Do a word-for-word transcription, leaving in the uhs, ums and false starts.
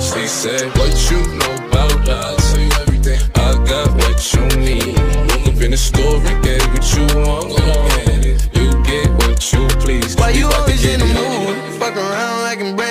She said, what you know about us? I'll tell you everything. I got what you need. Roll up in the store and get what you want. You get what you please. Why you always in the mood? Fuck around like I'm